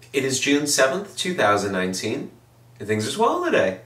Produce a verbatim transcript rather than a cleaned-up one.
It is June seventh, two thousand nineteen, and things are swell today.